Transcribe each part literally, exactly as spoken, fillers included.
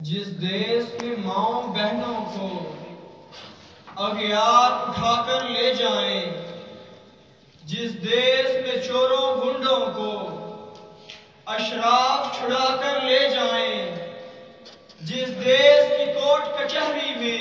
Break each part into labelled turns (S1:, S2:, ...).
S1: جس دیس میں ماؤں بہنوں کو اغیار اٹھا کر لے جائیں، جس دیس میں چوروں گنڈوں کو اشراف چھڑا کر لے جائیں، جس دیس کی کورٹ کچہری میں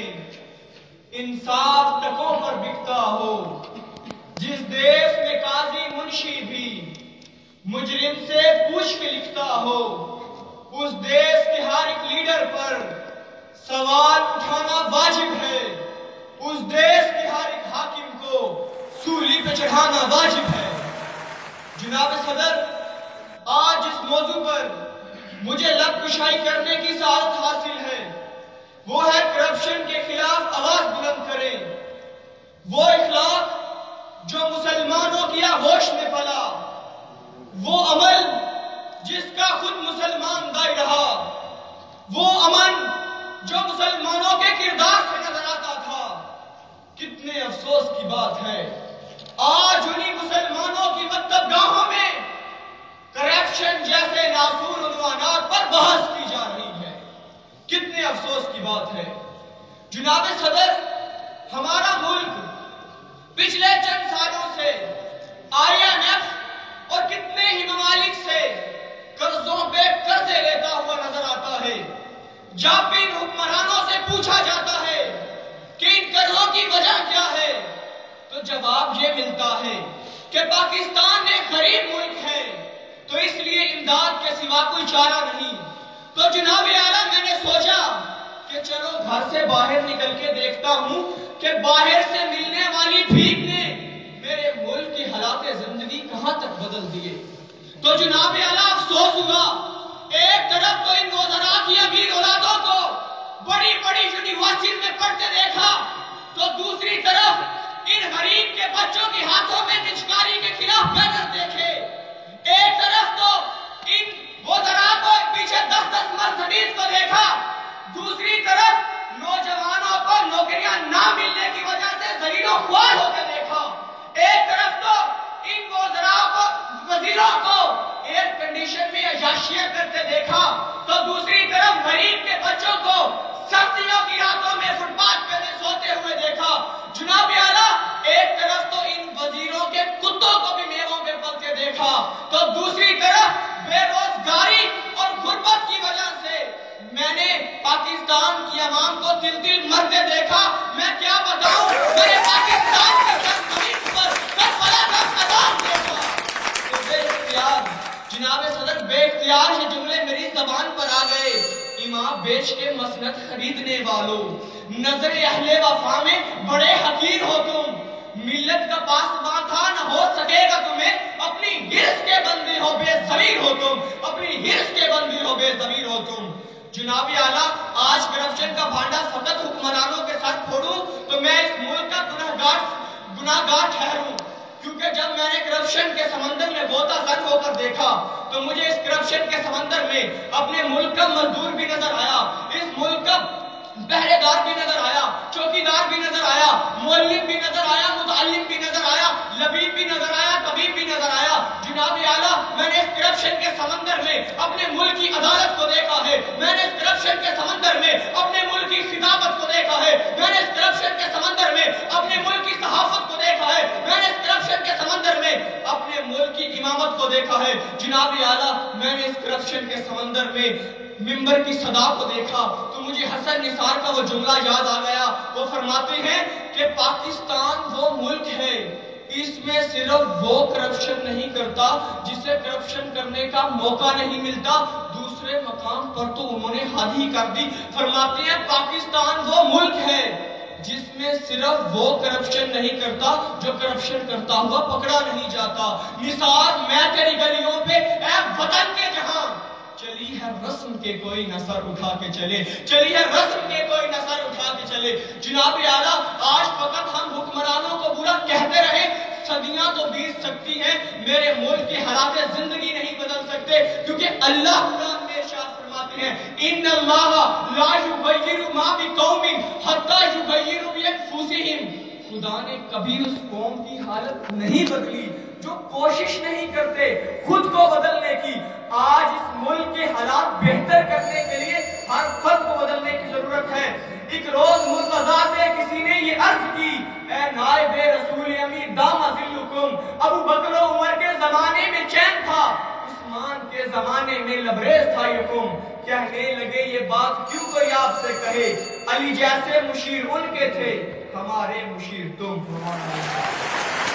S1: انصاف ٹکوں پر بکتا ہو، جس دیس میں قاضی منشی بھی مجرم سے پوچھ کے لکھتا ہو، اس دیس کے ہر ایک لیڈر پر سوال اٹھانا واجب ہے، اس دیس کے ہر ایک حاکم کو سولی پہ چڑھانا واجب ہے۔ جناب صدر، آج اس موضوع پر مجھے لب کشائی کرنے کی سعادت حاصل ہے، وہ ہے کرپشن کے خلاف آواز بلند کریں، وہ اخلاق جو مسلمانوں کی آغوش میں پلا، وہ عمل جس کا خود مسلمان دائی رہا، وہ امن جو مسلمانوں کے کردار سے نظر آتا تھا۔ کتنے افسوس کی بات ہے، آج انہی مسلمانوں کی مکتب گاہوں میں کرپشن جیسے ناسور عنوانات پر بحث کی جا رہی ہے۔ کتنے افسوس کی بات ہے۔ جناب صدر، ہمارا ملک پچھلے چند سالوں سے آئی ایم ایف اور کتنے ہی ممالک سے قرضوں پہ قرضے لیتا ہوا نظر آتا ہے۔ جب ان حکمرانوں سے پوچھا جاتا ہے کہ ان قرضوں کی وجہ کیا ہے، تو جواب یہ ملتا ہے کہ پاکستان ایک غریب ملک ہے تو اس لیے امداد کے سوا کوئی چارہ نہیں۔ تو جناب اعلیٰ، میں نے سوچا کہ چلو گھر سے باہر نکل کے دیکھتا ہوں کہ باہر سے ملنے والی بھیک نے میرے ملک کی حالات زندگی کہاں تک بدل دیے۔ تو جناب اعلیٰ، افسوس ہوا، ایک طرف تو ان وزراء کی امیر اولادوں کو بڑی بڑی یونیورسٹیز میں پڑھتے دیکھا، تو دوسری طرف ان غریب کے بچوں کے ہاتھوں میں نجکاری کے خلاف بینر دیکھے۔ ایک طرف تو ان وزراء کو پیچھے دس دس مرسڈیز کو دیکھا، دوسری طرف نوجوانوں کو نوکریاں نہ ملنے کی وجہ سے ذلیل و خوار ہو کے دیکھا۔ ایک طرف تو ان وزراء کو وزیروں کو ایئر کنڈیشن میں عیاشیاں کرتے دیکھا، تو دوسری طرف غریب کے بچوں کو سردیوں کی راتوں میں فٹ پاتھ پہ سوتے ہوئے دیکھا۔ جناب اعلیٰ، ایک طرف تو ان وزیروں کے کتوں کو بھی میووں پہ پلتے دیکھا، تو دوسری طرف بے روزگاری اور غربت کی وجہ سے میں نے پاکستان کی عوام کو دل دل مرتے دیکھا۔ میں کیا بتاؤں، میں نے پاکستان کی سرزمین پر کربلا کا میدان دیکھا۔ تو بے اختیار، جناب صدر، بے اختیار یہ جملے میری زبان پر آ گئے۔ امام بیچ کے مسند خریدنے والوں، نظر اہل وفا میں بڑے حقیر ہو تم، ملت کا پاسباں تھا نہ ہو سکے گا تمہیں، اپنی ہرس کے بندے ہو بے ضمیر ہو تم، اپنی ہرس کے بندے ہو بے ضمیر ہو تم۔ جناب اعلیٰ، آج کرپشن کا بھانڈا فقط حکمرانوں کے ساتھ پھوڑوں تو میں اس ملک کا گناہگار گناہگار ٹھہروں، کیونکہ جب میں نے کرپشن کے سمندر میں غوطہ زن ہو کر دیکھا تو مجھے اس کرپشن کے سمندر میں اپنے ملک کا مزدور بھی نظر آیا، اس ملک کا پہرے دار بھی نظر آیا، چوکی دار بھی نظر آیا، معلم بھی نظر آیا، متعلم بھی نظر آیا، لبیب بھی نظر آیا، طبیب بھی نظر آیا۔ جناب اعلیٰ، میں نے اس کرپشن کے سمندر میں اپنے ملک کی عدالت کو دیکھا ہے، میں نے اس کرپشن کے سمندر میں اپنے ملک کی خطابت کو دیکھا ہے، میں نے اس کرپشن کے سمندر میں اپنے ملک کی صحافت کو دیکھا ہے، میں نے اس کرپشن کے سمندر میں اپنے ملک کی امامت کو دیکھا ہے۔ جناب اعلیٰ، میں نے اس کرپشن کے سمندر میں ممبر کی صدا کو دیکھا تو مجھے حسن نثار کا وہ جملہ یاد آ گیا۔ وہ فرماتے ہیں کہ پاکستان وہ ملک ہے، اس میں صرف وہ کرپشن نہیں کرتا جسے کرپشن کرنے کا موقع نہیں ملتا، دوسرے مقام پر تو انہوں نے حد ہی کر دی۔ فرماتے ہیں پاکستان وہ ملک ہے جس میں صرف وہ کرپشن نہیں کرتا جو کرپشن کرتا ہوا پکڑا نہیں جاتا۔ نثار، میں تیری گلیوں پہ اے وطن کے جہاں چلی ہے رسم کے کوئی نثر اٹھا کے چلے، چلی ہے رسم کے کوئی نثر اٹھا کے چلے۔ جناب اعلیٰ، آج فقط ہم حکمرانوں کو برا کہتے رہے، صدیاں تو بیت سکتی ہیں، میرے ملک کی حالات زندگی نہیں بدل سکتے، کیونکہ اللہ قرآن میں ارشاد فرماتے ہیں ان اللہ لا یغیر ما بقوم حتی یغیروا بانفسہم۔ خدا نے کبھی اس قوم کی حالت نہیں بدلی جو کوشش نہیں کرتے خود کو بدلنے کی۔ آج اس ملک کے حالات بہتر کرنے کے لیے ہر فرد کو صورت ہے۔ ایک روز مرتضیٰ سے کسی نے یہ عرض کی، اے نائب رسول امیر دام ذلکم، ابو بکر و عمر کے زمانے میں چین تھا، عثمان کے زمانے میں لبریز تھا یکم۔ کہنے لگے یہ بات کیوں کوئی آپ سے کہے، علی جیسے مشیر ان کے تھے، ہمارے مشیر تم۔